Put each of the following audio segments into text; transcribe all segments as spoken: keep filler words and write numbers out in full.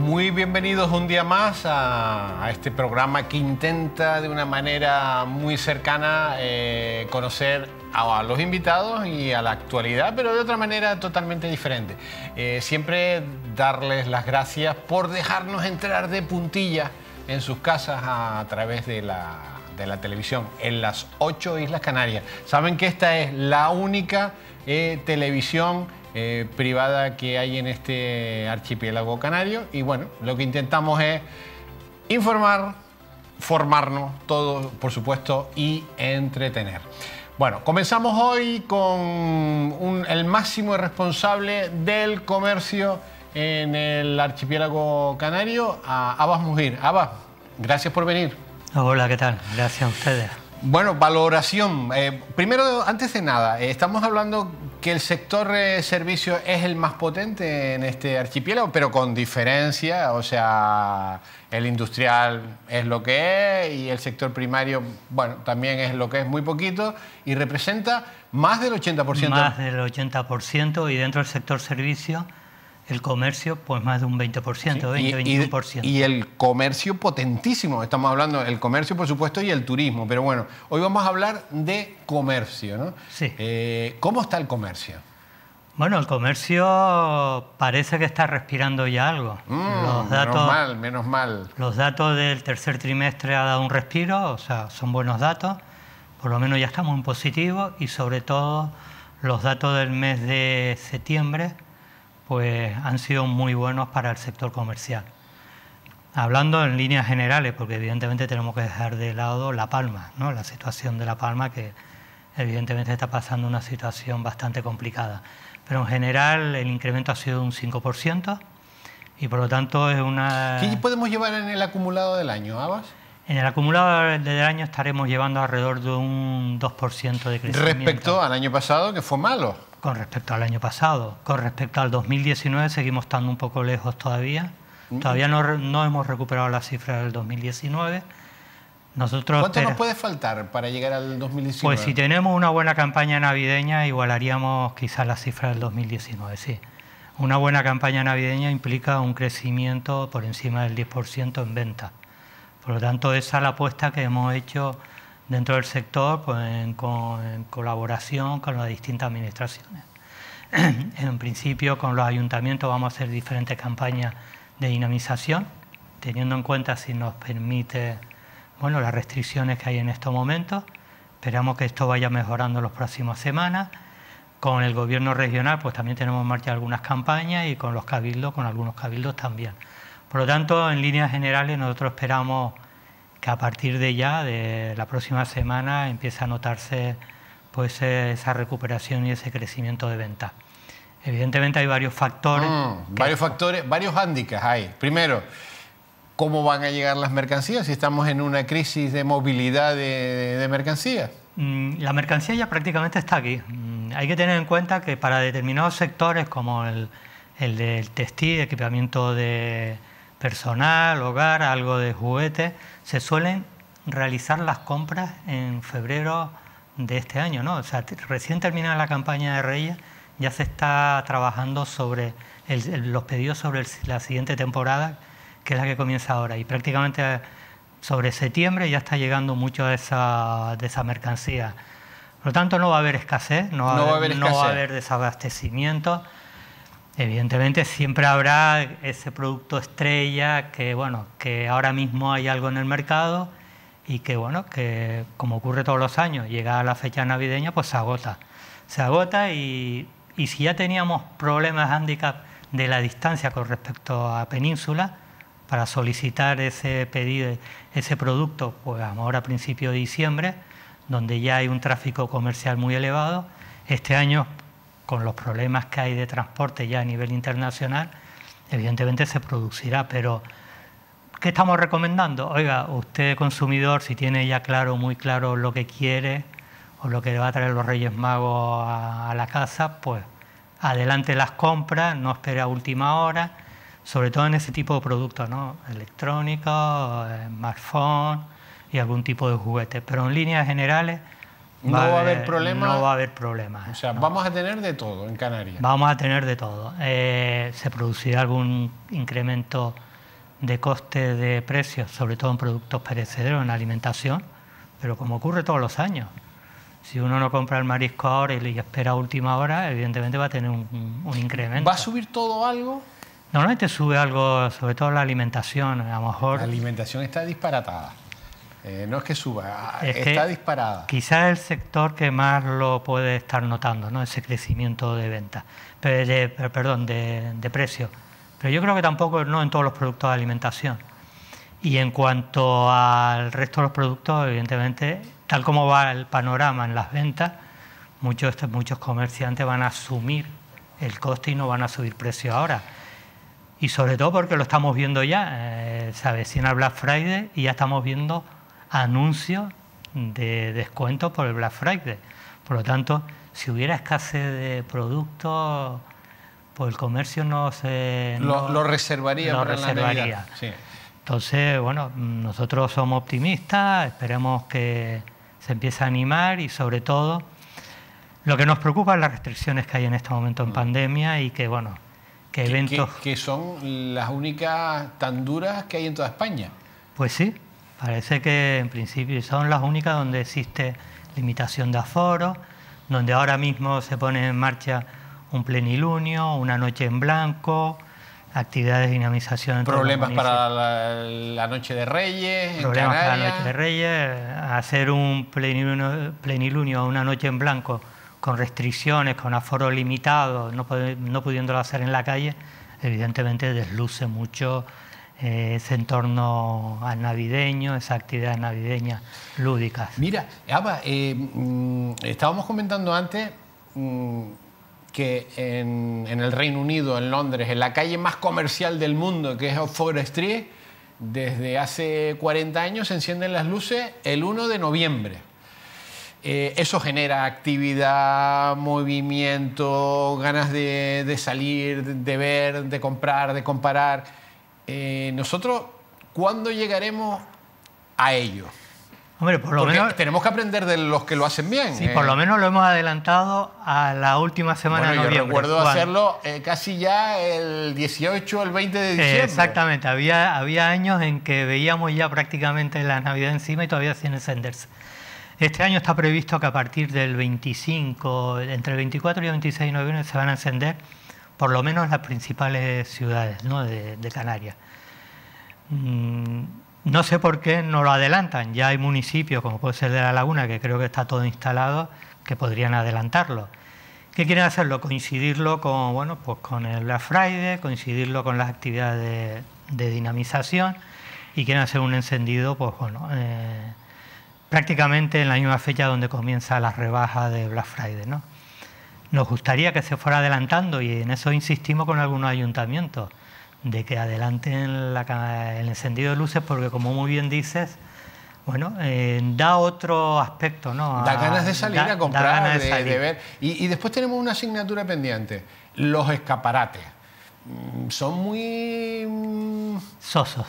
muy bienvenidos un día más a, a este programa que intenta de una manera muy cercana eh, conocer a, a los invitados y a la actualidad, pero de otra manera totalmente diferente. Eh, siempre darles las gracias por dejarnos entrar de puntilla en sus casas a, a través de la, de la televisión, en las ocho Islas Canarias. Saben que esta es la única eh, televisión Eh, privada que hay en este archipiélago canario y bueno, lo que intentamos es informar, formarnos, todo por supuesto, y entretener. Bueno, comenzamos hoy con un, el máximo responsable del comercio en el archipiélago canario, a Abbas Mujir. Abbas, gracias por venir. Hola, ¿qué tal? Gracias a ustedes. Bueno, valoración. Eh, primero, antes de nada, eh, estamos hablando que el sector eh, servicio es el más potente en este archipiélago, pero con diferencia, o sea, el industrial es lo que es y el sector primario, bueno, también es lo que es, muy poquito, y representa más del ochenta por ciento. Más del ochenta por ciento, y dentro del sector servicio, el comercio, pues más de un veinte por ciento, sí, veinte, veintiuno por ciento. Y, y el comercio potentísimo, estamos hablando del comercio, por supuesto, y el turismo. Pero bueno, hoy vamos a hablar de comercio, ¿no? Sí. Eh, ¿Cómo está el comercio? Bueno, el comercio parece que está respirando ya algo. Mm, los datos, menos mal, menos mal. Los datos del tercer trimestre ha dado un respiro, o sea, son buenos datos. Por lo menos ya estamos en positivo, y sobre todo los datos del mes de septiembre pues han sido muy buenos para el sector comercial. Hablando en líneas generales, porque evidentemente tenemos que dejar de lado La Palma, ¿no? La situación de La Palma, que evidentemente está pasando una situación bastante complicada. Pero en general el incremento ha sido de un cinco por ciento y por lo tanto es una... ¿Qué podemos llevar en el acumulado del año, Abbas? En el acumulado del año estaremos llevando alrededor de un dos por ciento de crecimiento. Respecto al año pasado, que fue malo. Con respecto al año pasado. Con respecto al dos mil diecinueve seguimos estando un poco lejos todavía. Mm. Todavía no, no hemos recuperado la cifra del dos mil diecinueve. Nosotros ¿Cuánto nos puede faltar para llegar al dos mil diecinueve? Pues si tenemos una buena campaña navideña, igualaríamos quizás la cifra del dos mil diecinueve, sí. Una buena campaña navideña implica un crecimiento por encima del diez por ciento en venta. Por lo tanto, esa es la apuesta que hemos hecho dentro del sector, pues, en, con, en colaboración con las distintas administraciones. En principio, con los ayuntamientos vamos a hacer diferentes campañas de dinamización, teniendo en cuenta, si nos permite, bueno, las restricciones que hay en estos momentos. Esperamos que esto vaya mejorando en las próximas semanas. Con el gobierno regional, pues también tenemos en marcha algunas campañas, y con los cabildos, con algunos cabildos también. Por lo tanto, en líneas generales, nosotros esperamos que a partir de ya, de la próxima semana, empiece a notarse pues esa recuperación y ese crecimiento de venta. Evidentemente hay varios factores. Mm, varios factores, varios hándicaps hay. Primero, ¿cómo van a llegar las mercancías si estamos en una crisis de movilidad de, de mercancías? La mercancía ya prácticamente está aquí. Hay que tener en cuenta que para determinados sectores, como el, el del textil, equipamiento de personal, hogar, algo de juguetes, se suelen realizar las compras en febrero de este año, ¿no? O sea, recién terminada la campaña de Reyes, ya se está trabajando sobre el, el, los pedidos sobre el, la siguiente temporada, que es la que comienza ahora, y prácticamente sobre septiembre ya está llegando mucho de esa, de esa mercancía. Por lo tanto, no va a haber escasez, no va, no a, haber, va a haber, no va a haber desabastecimiento. Evidentemente siempre habrá ese producto estrella que, bueno, que ahora mismo hay algo en el mercado y que, bueno, que como ocurre todos los años, llega a la fecha navideña, pues se agota. Se agota y, y si ya teníamos problemas, hándicap de la distancia con respecto a Península, para solicitar ese pedido, ese producto, pues ahora a principios de diciembre, donde ya hay un tráfico comercial muy elevado, este año, con los problemas que hay de transporte ya a nivel internacional, evidentemente se producirá, pero ¿qué estamos recomendando? Oiga, usted consumidor, si tiene ya claro, muy claro lo que quiere o lo que le va a traer los Reyes Magos a, a la casa, pues adelante las compras, no espere a última hora, sobre todo en ese tipo de productos, ¿no? Electrónicos, smartphone y algún tipo de juguete, pero en líneas generales no va a haber problemas. No va a haber problemas. O sea, no. vamos a tener de todo en Canarias. Vamos a tener de todo. Eh, se producirá algún incremento de coste de precios, sobre todo en productos perecederos, en alimentación, pero como ocurre todos los años. Si uno no compra el marisco ahora y espera a última hora, evidentemente va a tener un, un incremento. ¿Va a subir todo algo? Normalmente sube algo, sobre todo la alimentación, a lo mejor... La alimentación está disparatada. Eh, no es que suba, es está que disparada. Quizás el sector que más lo puede estar notando, ¿no? Ese crecimiento de ventas, de, perdón, de, de precios. Pero yo creo que tampoco no en todos los productos de alimentación. Y en cuanto al resto de los productos, evidentemente, tal como va el panorama en las ventas, muchos, muchos comerciantes van a asumir el coste y no van a subir precios ahora. Y sobre todo porque lo estamos viendo ya, eh, se avecina el Black Friday y ya estamos viendo anuncios de descuentos por el Black Friday. Por lo tanto, si hubiera escasez de productos, pues el comercio no se... Lo, no, lo reservaría lo para reservaría. la Navidad. Sí. Entonces, bueno, nosotros somos optimistas, esperemos que se empiece a animar y sobre todo lo que nos preocupa es las restricciones que hay en este momento en pandemia y que, bueno, que eventos... Que, que son las únicas tan duras que hay en toda España. Pues sí, parece que en principio son las únicas donde existe limitación de aforo, donde ahora mismo se pone en marcha un plenilunio, una noche en blanco, actividades de dinamización. Problemas para la, la Noche de Reyes, Problemas en para la Noche de Reyes, hacer un plenilunio, plenilunio una noche en blanco con restricciones, con aforo limitado, no, no pudiéndolo hacer en la calle, evidentemente desluce mucho eh, ese entorno navideño, esas actividades navideñas lúdicas. Mira, Ava, eh, mm, estábamos comentando antes mm, que en, en el Reino Unido, en Londres, en la calle más comercial del mundo, que es Oxford Street, desde hace cuarenta años se encienden las luces el uno de noviembre. Eh, eso genera actividad, movimiento, ganas de, de salir, de ver, de comprar, de comparar. Eh, nosotros, ¿cuándo llegaremos a ello? Hombre, por lo Porque menos tenemos que aprender de los que lo hacen bien. Sí, eh. por lo menos lo hemos adelantado a la última semana Bueno, de noviembre. yo recuerdo Juan. hacerlo eh, casi ya el dieciocho, el veinte de diciembre. Eh, exactamente, había, había años en que veíamos ya prácticamente la Navidad encima y todavía sin encenderse. Este año está previsto que a partir del veinticinco, entre el veinticuatro y el veintiséis de noviembre se van a encender por lo menos las principales ciudades, ¿no? de, de Canarias. Mm, no sé por qué no lo adelantan. Ya hay municipios, como puede ser de La Laguna, que creo que está todo instalado, que podrían adelantarlo. ¿Qué quieren hacerlo? Coincidirlo con, bueno, pues con el Black Friday, coincidirlo con las actividades de, de dinamización y quieren hacer un encendido, pues bueno, eh, prácticamente en la misma fecha donde comienza la rebaja de Black Friday, ¿no? Nos gustaría que se fuera adelantando y en eso insistimos con algunos ayuntamientos, de que adelanten la, el encendido de luces porque, como muy bien dices, bueno, eh, da otro aspecto, ¿no? Da ganas de salir da, a comprar, de, de, salir. de ver. Y, y después tenemos una asignatura pendiente, los escaparates. Mm, son muy... mm, sosos.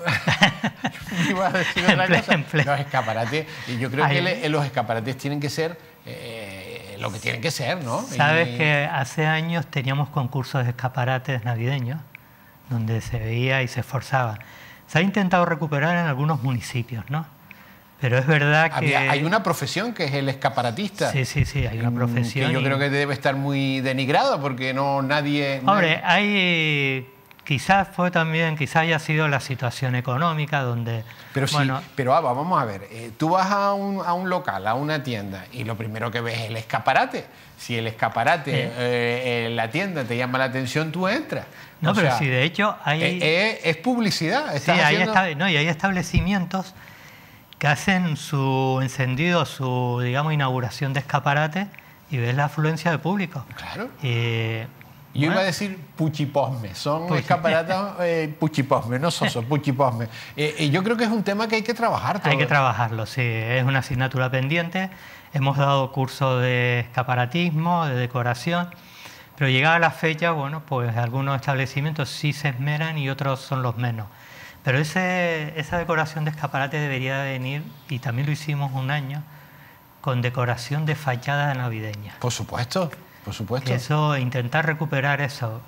Iba a decir otra cosa. Los escaparates, y yo creo Ay, que le, los escaparates tienen que ser eh, lo que tienen que ser, ¿no? Sabes y... que hace años teníamos concursos de escaparates navideños donde se veía y se esforzaba. Se ha intentado recuperar en algunos municipios, ¿no? Pero es verdad que... Había, hay una profesión que es el escaparatista. Sí, sí, sí, hay una profesión. Que yo y... creo que debe estar muy denigrada porque no nadie... Hombre, nadie... hay... Quizás fue también, quizás haya sido la situación económica donde... Pero bueno, sí, pero Ava, vamos a ver, eh, tú vas a un, a un local, a una tienda, y lo primero que ves es el escaparate. Si el escaparate, sí. eh, en la tienda te llama la atención, tú entras. No, o pero sea, sí, de hecho hay... Eh, eh, es publicidad. Sí, Estás hay, haciendo... esta... no, y hay establecimientos que hacen su encendido, su, digamos, inauguración de escaparate y ves la afluencia de público. Claro. Eh, Yo bueno, iba a decir puchiposme, son Puchi. escaparates eh, puchiposme, no sosos, puchiposme. Eh, y yo creo que es un tema que hay que trabajar todo. Hay que trabajarlo, sí, es una asignatura pendiente. Hemos dado cursos de escaparatismo, de decoración, pero llegada la fecha, bueno, pues algunos establecimientos sí se esmeran y otros son los menos. Pero ese, esa decoración de escaparate debería venir, y también lo hicimos un año, con decoración de fachada navideña. Por supuesto, por supuesto. Eso, intentar recuperar eso.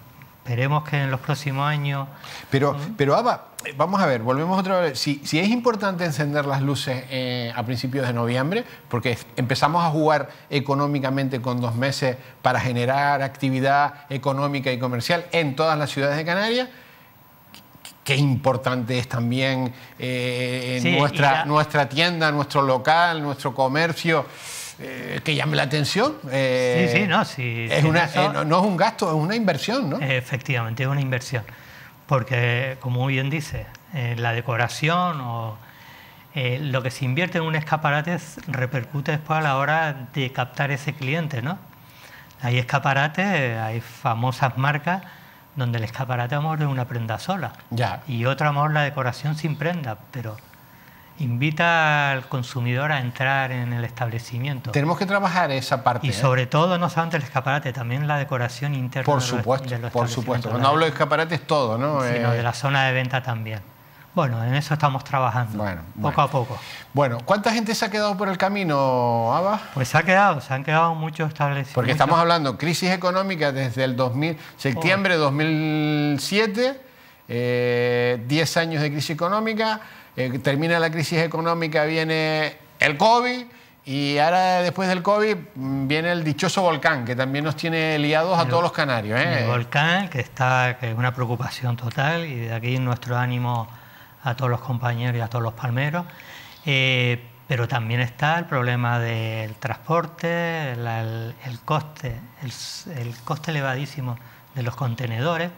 esperemos que en los próximos años... Pero, ¿Mm? pero Ava, vamos a ver, volvemos otra vez. Si, si es importante encender las luces eh, a principios de noviembre, porque empezamos a jugar económicamente con dos meses para generar actividad económica y comercial en todas las ciudades de Canarias, qué importante es también eh, sí, nuestra, la... nuestra tienda, nuestro local, nuestro comercio... Eh, que llame la atención. Eh, sí, sí, no, sí, es sí, una, eso, eh, no, no es un gasto, es una inversión, ¿no? Efectivamente, es una inversión. Porque, como bien dice, eh, la decoración o eh, lo que se invierte en un escaparate repercute después a la hora de captar ese cliente, ¿no? Hay escaparates, hay famosas marcas donde el escaparate amor es una prenda sola. Ya. Y otro amor la decoración sin prenda, pero... invita al consumidor a entrar en el establecimiento. Tenemos que trabajar esa parte. Y ¿eh? sobre todo, no solamente el escaparate, también la decoración interna. Por supuesto, de los por supuesto. Cuando hablo de escaparate es todo, ¿no? Sino eh... de la zona de venta también. Bueno, en eso estamos trabajando, bueno, poco bueno. a poco. Bueno, ¿cuánta gente se ha quedado por el camino, Ava? Pues se ha quedado, se han quedado muchos establecimientos. Porque estamos hablando crisis económica desde el dos mil, septiembre de dos mil siete, eh, diez años de crisis económica. Eh, termina la crisis económica, viene el COVID y ahora después del COVID viene el dichoso volcán, que también nos tiene liados a el, todos los canarios. ¿eh? El volcán, que, está, que es una preocupación total, y de aquí nuestro ánimo a todos los compañeros y a todos los palmeros. Eh, pero también está el problema del transporte, la, el, el coste, el, el coste elevadísimo de los contenedores,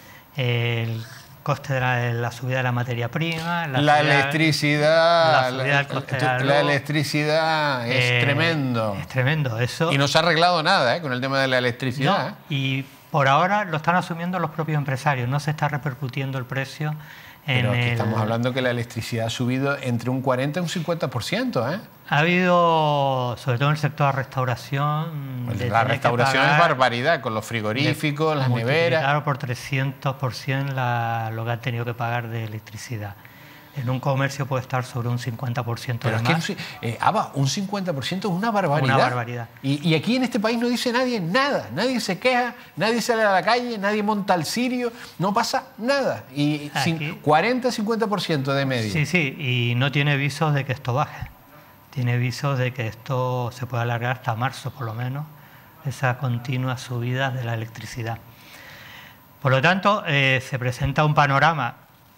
el coste de la, de la subida de la materia prima, la, la subida, electricidad, la, subida del coste la, de la electricidad es eh, tremendo. Es tremendo eso. Y no se ha arreglado nada ¿eh? con el tema de la electricidad. No, ¿eh? Y por ahora lo están asumiendo los propios empresarios, no se está repercutiendo el precio. Pero en aquí el... estamos hablando que la electricidad ha subido entre un cuarenta y un cincuenta por ciento. ¿eh? Ha habido, sobre todo en el sector de restauración... Pues de la restauración es barbaridad, con los frigoríficos, las neveras... Claro, por trescientos por ciento la, lo que han tenido que pagar de electricidad. En un comercio puede estar sobre un cincuenta por ciento Pero de es más. que, eh, Ava, un cincuenta por ciento es una barbaridad. Una barbaridad. Y, y aquí en este país no dice nadie nada. Nadie se queja, nadie sale a la calle, nadie monta al cirio, no pasa nada. Y sin cuarenta a cincuenta por ciento de media. Sí, sí, y no tiene visos de que esto baje. Tiene visos de que esto se pueda alargar hasta marzo, por lo menos, esas continuas subidas de la electricidad. Por lo tanto, eh, se presenta un panorama,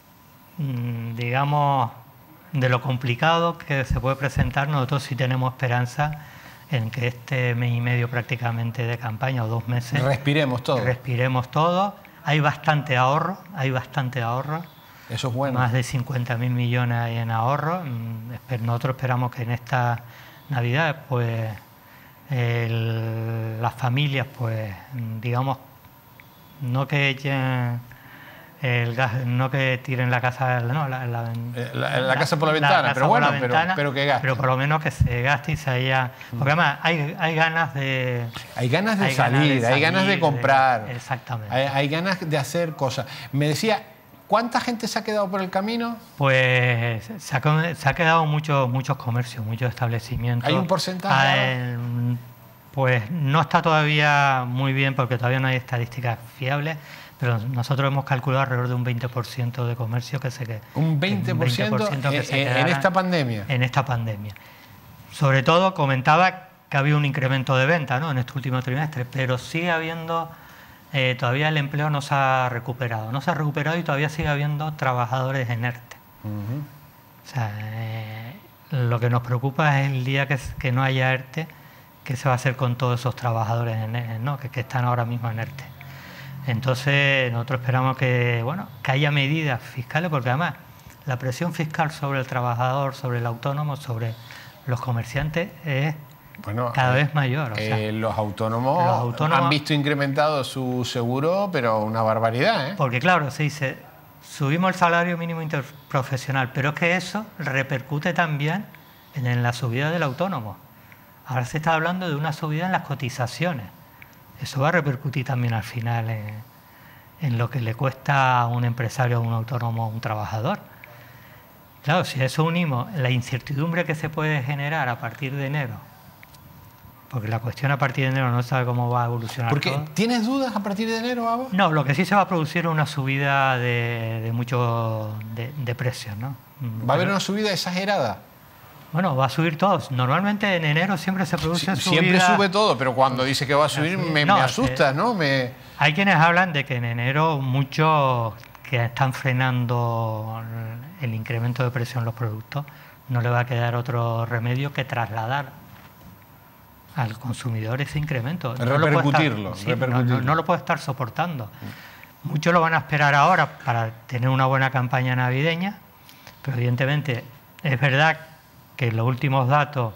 digamos, de lo complicado que se puede presentar. Nosotros sí tenemos esperanza en que este mes y medio prácticamente de campaña, o dos meses... Respiremos todo. Respiremos todo. Hay bastante ahorro, hay bastante ahorro. Eso es bueno. Más de cincuenta mil millones hay en ahorro. Nosotros esperamos que en esta Navidad, pues, el, las familias, pues, digamos, no que echen... El gas, no que tiren la casa, no, la, la, la, la casa por la ventana, la pero bueno, pero, ventana, pero que gaste. Pero por lo menos que se gaste y se haya... Porque además hay, hay ganas de... Hay ganas de, hay salir, ganas de salir, hay ganas de comprar. De, exactamente. Hay, hay ganas de hacer cosas. Me decía, ¿cuánta gente se ha quedado por el camino? Pues se ha, se ha quedado muchos muchos comercios, muchos establecimientos. ¿Hay un porcentaje? Ah, pues no está todavía muy bien porque todavía no hay estadísticas fiables. Pero nosotros hemos calculado alrededor de un veinte por ciento de comercio que se quede. ¿Un veinte por ciento, un veinte por ciento que se en esta pandemia? En esta pandemia. Sobre todo, comentaba que había un incremento de venta, ¿no?, en este último trimestre, pero sigue habiendo, eh, todavía el empleo no se ha recuperado. No se ha recuperado y todavía sigue habiendo trabajadores en ERTE. Uh-huh. O sea, eh, lo que nos preocupa es el día que, que no haya ERTE, qué se va a hacer con todos esos trabajadores en, ¿no?, que, que están ahora mismo en ERTE. Entonces, nosotros esperamos que, bueno, que haya medidas fiscales, porque además la presión fiscal sobre el trabajador, sobre el autónomo, sobre los comerciantes es bueno, cada eh, vez mayor. O sea, eh, los, autónomos los autónomos han visto incrementado su seguro, pero una barbaridad, ¿eh? Porque claro, se dice, subimos el salario mínimo interprofesional, pero es que eso repercute también en, en la subida del autónomo. Ahora se está hablando de una subida en las cotizaciones. Eso va a repercutir también al final en, en lo que le cuesta a un empresario, a un autónomo, a un trabajador. Claro, si a eso unimos la incertidumbre que se puede generar a partir de enero porque la cuestión a partir de enero no sabe cómo va a evolucionar Porque, todo. ¿tienes dudas a partir de enero, Aba? No, lo que sí se va a producir es una subida de, de mucho de, de precios, ¿no? ¿Va a haber una subida exagerada? Bueno, va a subir todo. Normalmente en enero siempre se produce Sí, subida. siempre sube todo, pero cuando dice que va a subir me, No, me asusta, eh, ¿no? Me... Hay quienes hablan de que en enero muchos que están frenando el incremento de precio en los productos no le va a quedar otro remedio que trasladar al consumidor ese incremento. No Repercutirlo. Lo puede estar, sí, repercutirlo. No, no, no lo puede estar soportando. Muchos lo van a esperar ahora para tener una buena campaña navideña, pero evidentemente es verdad que los últimos datos,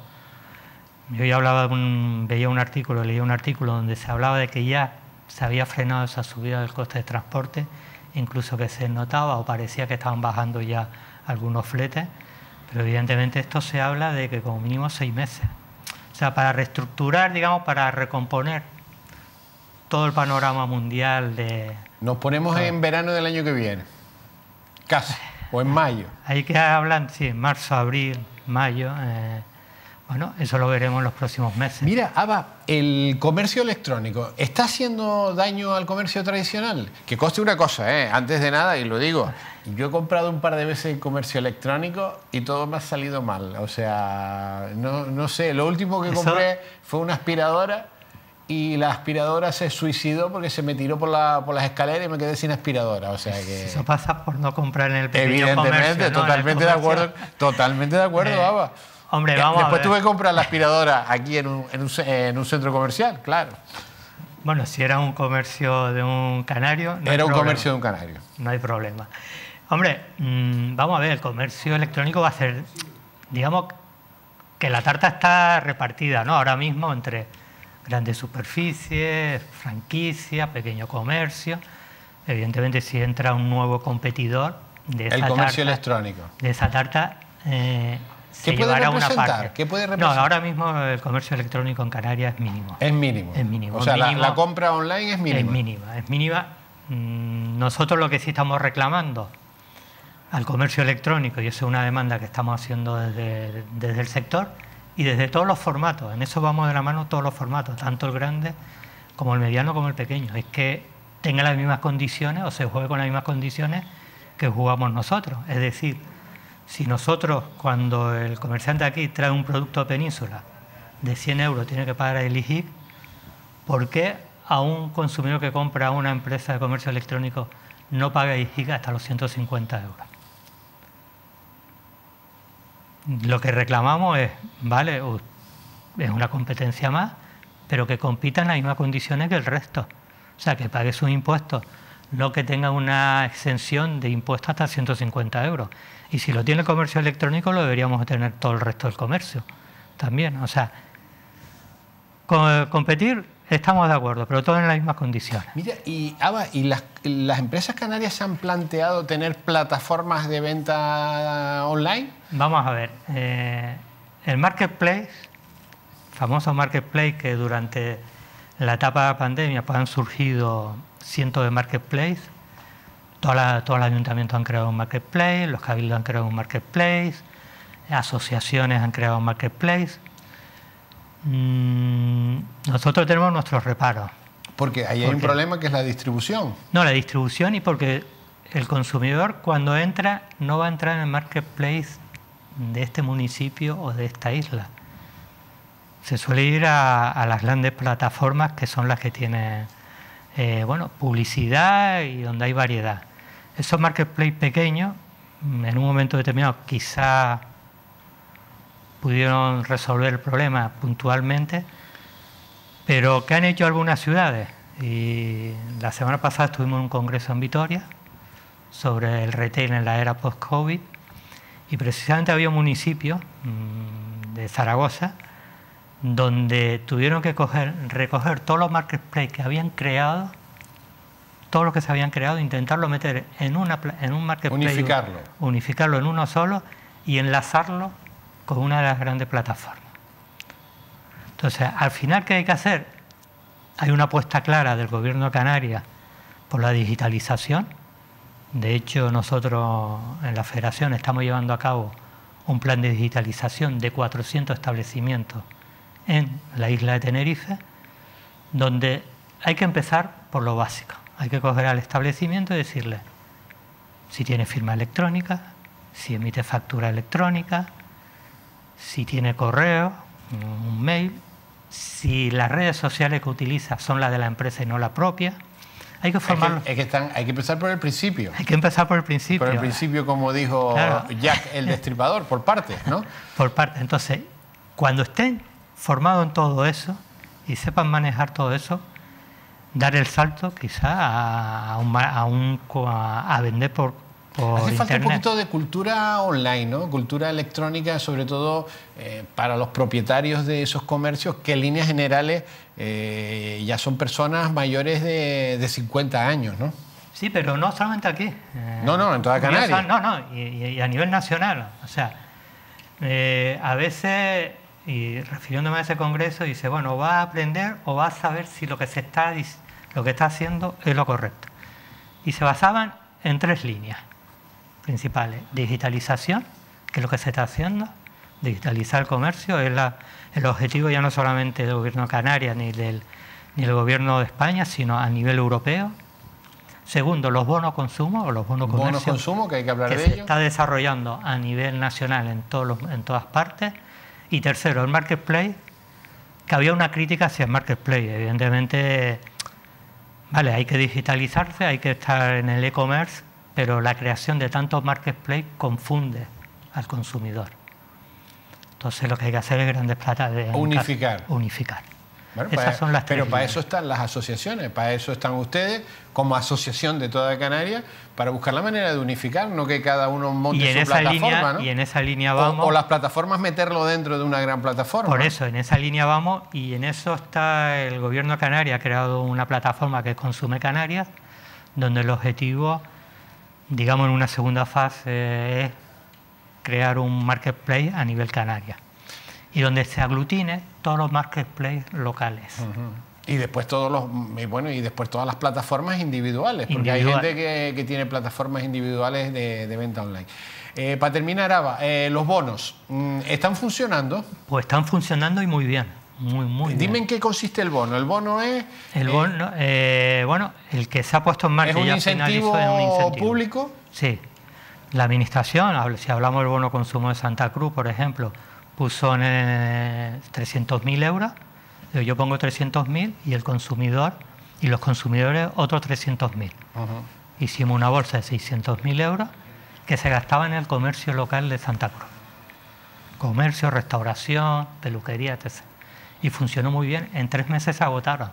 yo ya hablaba de un, veía un artículo, leía un artículo donde se hablaba de que ya se había frenado esa subida del coste de transporte, incluso que se notaba o parecía que estaban bajando ya algunos fletes, pero evidentemente esto se habla de que como mínimo seis meses. O sea, para reestructurar, digamos, para recomponer todo el panorama mundial de... Nos ponemos en verano del año que viene, casi, o en mayo. Ahí que hablan, sí, en marzo, abril, mayo. Eh, bueno, eso lo veremos en los próximos meses. Mira, Aba, el comercio electrónico, ¿está haciendo daño al comercio tradicional? Que conste una cosa, ¿eh? Antes de nada, y lo digo, yo he comprado un par de veces el comercio electrónico y todo me ha salido mal. O sea, no, no sé, lo último que Eso... compré fue una aspiradora y la aspiradora se suicidó porque se me tiró por, la, por las escaleras y me quedé sin aspiradora. O sea que... Eso pasa por no comprar en el pequeño Evidentemente, comercio, ¿no? totalmente de acuerdo, totalmente de acuerdo, eh, Aba. Hombre, vamos Después a ver. tuve que comprar la aspiradora aquí en un, en, un, en un centro comercial, claro. Bueno, si era un comercio de un canario... No era un problema. comercio de un canario. No hay problema. Hombre, mmm, vamos a ver, el comercio electrónico va a ser... Digamos que la tarta está repartida, ¿no? Ahora mismo entre grandes superficies, franquicias, pequeño comercio. Evidentemente, si entra un nuevo competidor de esa el comercio tarta, electrónico. De esa tarta... Eh, ¿Qué puede representar? ¿Qué puede representar? No, ahora mismo el comercio electrónico en Canarias es mínimo. Es mínimo. Es mínimo. O sea, mínimo, la, la compra online es mínima. Es mínima, es mínima. Nosotros lo que sí estamos reclamando al comercio electrónico, y eso es una demanda que estamos haciendo desde, desde el sector y desde todos los formatos. En eso vamos de la mano todos los formatos, tanto el grande como el mediano como el pequeño. Es que tenga las mismas condiciones o se juegue con las mismas condiciones que jugamos nosotros. Es decir, si nosotros, cuando el comerciante aquí trae un producto a Península de cien euros, tiene que pagar el I G I C, ¿por qué a un consumidor que compra a una empresa de comercio electrónico no paga I G I C hasta los ciento cincuenta euros? Lo que reclamamos es, vale, es una competencia más, pero que compita en las mismas condiciones que el resto. O sea, que pague sus impuestos, no que tenga una exención de impuestos hasta ciento cincuenta euros. Y si lo tiene el comercio electrónico, lo deberíamos tener todo el resto del comercio también. O sea, con, competir estamos de acuerdo, pero todo en las mismas condiciones. Mira, y Aba, ¿y las, las empresas canarias se han planteado tener plataformas de venta online? Vamos a ver, eh, el marketplace, famoso marketplace que durante la etapa de la pandemia pues han surgido cientos de marketplaces. Todos los ayuntamientos han creado un marketplace, los cabildos han creado un marketplace, asociaciones han creado un marketplace. Mm, nosotros tenemos nuestros reparos. Porque ahí hay un problema que es la distribución. No, la distribución, y porque el consumidor cuando entra no va a entrar en el marketplace de este municipio o de esta isla. Se suele ir a, a las grandes plataformas que son las que tienen eh, bueno, publicidad y donde hay variedad. Esos marketplaces pequeños, en un momento determinado, quizá pudieron resolver el problema puntualmente, pero ¿qué han hecho algunas ciudades? Y la semana pasada estuvimos en un congreso en Vitoria sobre el retail en la era post-COVID, y precisamente había un municipio mmm, de Zaragoza donde tuvieron que coger, recoger todos los marketplaces que habían creado, todo lo que se habían creado, intentarlo meter en, una, en un marketplace. Unificarlo. Unificarlo en uno solo y enlazarlo con una de las grandes plataformas. Entonces, al final, ¿qué hay que hacer? Hay una apuesta clara del Gobierno de Canarias por la digitalización. De hecho, nosotros en la Federación estamos llevando a cabo un plan de digitalización de cuatrocientos establecimientos en la isla de Tenerife, donde hay que empezar por lo básico. Hay que coger al establecimiento y decirle si tiene firma electrónica, si emite factura electrónica, si tiene correo, un mail, si las redes sociales que utiliza son las de la empresa y no la propia. Hay que formarlo. Es que, es que están, hay que empezar por el principio. Hay que empezar por el principio. Por el principio, como dijo claro. Jack el Destripador, por partes, ¿no? Por partes. Entonces, cuando estén formados en todo eso y sepan manejar todo eso, dar el salto quizá a, un, a, un, a vender por, por Hace internet. falta un poquito de cultura online, ¿no? Cultura electrónica, sobre todo eh, para los propietarios de esos comercios, que en líneas generales eh, ya son personas mayores de, de cincuenta años, ¿no? Sí, pero no solamente aquí. Eh, no, no, en toda Canarias. No, no, y, y a nivel nacional. O sea, eh, a veces, y refiriéndome a ese congreso, dice, bueno, va a aprender o va a saber si lo que se está, lo que está haciendo es lo correcto. Y se basaban en tres líneas principales. Digitalización, que es lo que se está haciendo. Digitalizar el comercio es la, el objetivo ya no solamente del gobierno de Canarias ni del, ni del gobierno de España, sino a nivel europeo. Segundo, los bonos consumo o los bonos comercio. Bonos consumo, que hay que hablar que de se ello. Está desarrollando a nivel nacional en, todos los, en todas partes. Y tercero, el marketplace, que había una crítica hacia el marketplace. Evidentemente, vale, hay que digitalizarse, hay que estar en el e-commerce, pero la creación de tantos marketplaces confunde al consumidor. Entonces lo que hay que hacer es grandes plata de unificar. Caso, unificar. Bueno, Esas para, son las pero tres para líneas. eso están las asociaciones, para eso están ustedes como asociación de toda Canarias, para buscar la manera de unificar, no que cada uno monte y en su esa plataforma, línea, ¿no? Y en esa línea vamos. O, o las plataformas meterlo dentro de una gran plataforma. Por eso, en esa línea vamos, y en eso está el gobierno de Canarias, ha creado una plataforma que es Consume Canarias, donde el objetivo, digamos en una segunda fase, es crear un marketplace a nivel Canarias y donde se aglutine todos los marketplaces locales. Uh-huh. Y después todos los y bueno y después todas las plataformas individuales, porque Individual. hay gente que, que tiene plataformas individuales de, de venta online. Eh, para terminar, Ava, eh, los bonos, ¿están funcionando? Pues están funcionando y muy bien, muy, muy Dime bien. en qué consiste el bono. El bono es... El bono, eh, eh, bueno, el que se ha puesto en marcha ¿Es un ya incentivo finalizó, es un incentivo público? Sí. La administración, si hablamos del bono consumo de Santa Cruz, por ejemplo, puso en trescientos mil euros, yo pongo trescientos mil y el consumidor y los consumidores otros trescientos mil. Uh-huh. Hicimos una bolsa de seiscientos mil euros que se gastaba en el comercio local de Santa Cruz. Comercio, restauración, peluquería, etcétera. Y funcionó muy bien, en tres meses se agotaron.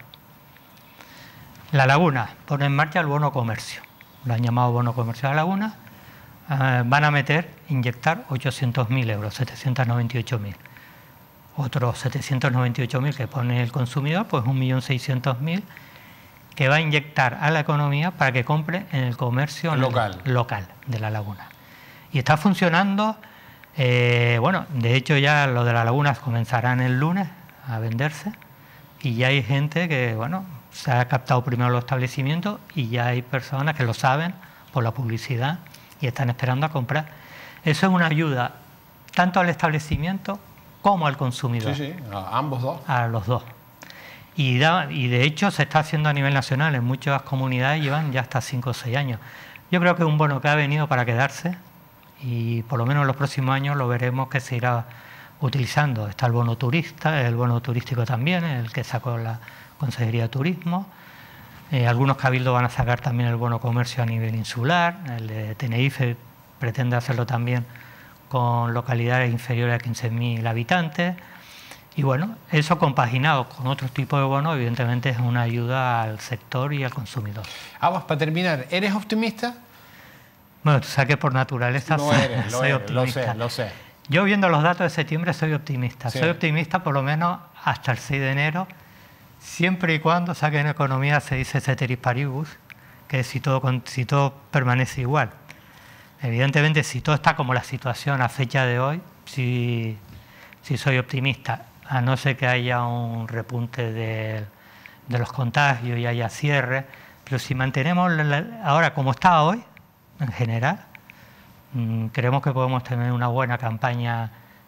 La Laguna pone en marcha el bono comercio, lo han llamado bono comercio de la Laguna. Uh, van a meter, inyectar ochocientos mil euros, setecientos noventa y ocho mil. Otros setecientos noventa y ocho mil que pone el consumidor, pues un millón seiscientos mil que va a inyectar a la economía para que compre en el comercio local, local de la Laguna. Y está funcionando, eh, bueno, de hecho ya lo de la Laguna comenzarán el lunes a venderse y ya hay gente que, bueno, se ha captado primero los establecimientos y ya hay personas que lo saben por la publicidad y están esperando a comprar. Eso es una ayuda tanto al establecimiento como al consumidor. Sí, sí, a ambos dos. A los dos. Y, da, y de hecho se está haciendo a nivel nacional. En muchas comunidades llevan ya hasta cinco o seis años. Yo creo que es un bono que ha venido para quedarse y por lo menos en los próximos años lo veremos que se irá utilizando. Está el bono turista, el bono turístico también, el que sacó la Consejería de Turismo. Eh, algunos cabildos van a sacar también el bono comercio a nivel insular. El de Tenerife pretende hacerlo también con localidades inferiores a quince mil habitantes. Y bueno, eso compaginado con otros tipos de bonos, evidentemente es una ayuda al sector y al consumidor. Aguas, para terminar, ¿eres optimista? Bueno, tú sabes que por naturaleza lo soy, eres, lo soy eres, optimista. Lo sé, lo sé. Yo viendo los datos de septiembre soy optimista. Sí. Soy optimista por lo menos hasta el seis de enero, siempre y cuando saquen economía, se dice ceteris paribus, que si todo, si todo permanece igual. Evidentemente, si todo está como la situación a fecha de hoy, sí, sí soy optimista, a no ser que haya un repunte de, de los contagios y haya cierre. Pero si mantenemos la, ahora como está hoy, en general, mmm, creemos que podemos tener una buena campaña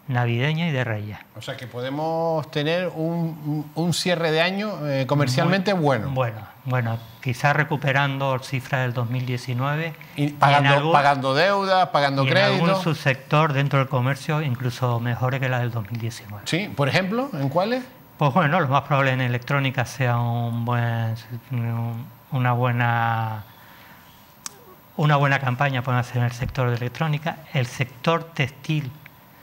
navideña y de Reyes. O sea que podemos tener un, un cierre de año eh, comercialmente Muy, bueno. Bueno, bueno, quizás recuperando cifras del dos mil diecinueve. Y pagando, y algún, pagando deudas, pagando y créditos. En algún subsector dentro del comercio incluso mejores que la del dos mil diecinueve. Sí, por ejemplo, ¿en cuáles? Pues bueno, lo más probable en electrónica sea un buen, una buena... Una buena campaña pueden hacer en el sector de electrónica. El sector textil,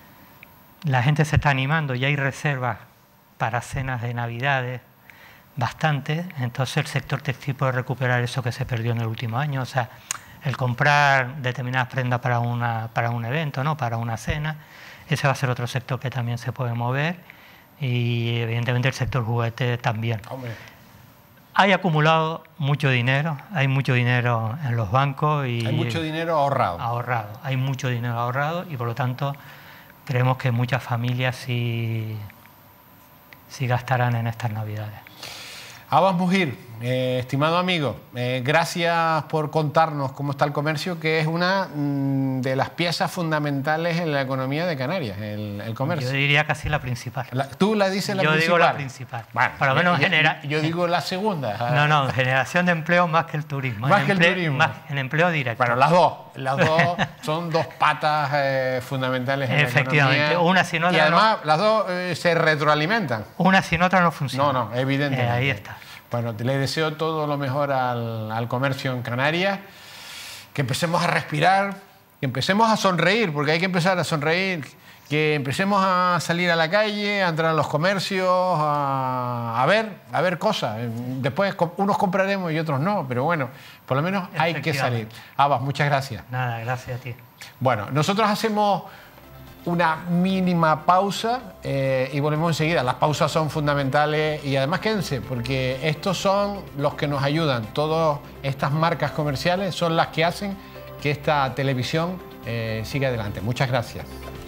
la gente se está animando, ya hay reservas para cenas de Navidades, bastante. Entonces el sector textil puede recuperar eso que se perdió en el último año. O sea, el comprar determinadas prendas para, una, para un evento, ¿no? Para una cena, ese va a ser otro sector que también se puede mover. Y evidentemente el sector juguete también. Hombre. Hay acumulado mucho dinero, hay mucho dinero en los bancos y... Hay mucho dinero ahorrado. Ahorrado, hay mucho dinero ahorrado y por lo tanto creemos que muchas familias sí, sí gastarán en estas Navidades. Abbas Mujir, eh, estimado amigo, eh, gracias por contarnos cómo está el comercio, que es una mm, de las piezas fundamentales en la economía de Canarias, el, el comercio. Yo diría casi la principal. La, ¿Tú la dices la yo principal? Yo digo la principal. Bueno, por lo menos yo, genera... yo digo la segunda. No, no, generación de empleo más que el turismo. Más en que empleo, el turismo. Más en empleo directo. Bueno, las dos. Las dos son dos patas eh, fundamentales en Efectivamente. la economía. Una sin otra y además no, las dos eh, se retroalimentan. Una sin otra no funciona. No, no, evidentemente. Eh, ahí está. Bueno, le deseo todo lo mejor al, al comercio en Canarias, que empecemos a respirar, que empecemos a sonreír, porque hay que empezar a sonreír, que empecemos a salir a la calle, a entrar a los comercios, a, a ver, a ver cosas. Después unos compraremos y otros no, pero bueno, por lo menos hay que salir. Abbas, muchas gracias. Nada, gracias a ti. Bueno, nosotros hacemos una mínima pausa eh, y volvemos enseguida. Las pausas son fundamentales y además quédense porque estos son los que nos ayudan. Todas estas marcas comerciales son las que hacen que esta televisión eh, siga adelante. Muchas gracias.